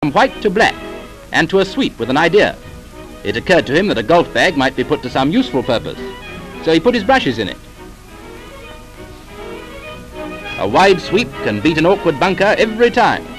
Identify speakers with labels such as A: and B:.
A: from white to black, and to a sweep with an idea. It occurred to him that a golf bag might be put to some useful purpose, so he put his brushes in it. A wide sweep can beat an awkward bunker every time.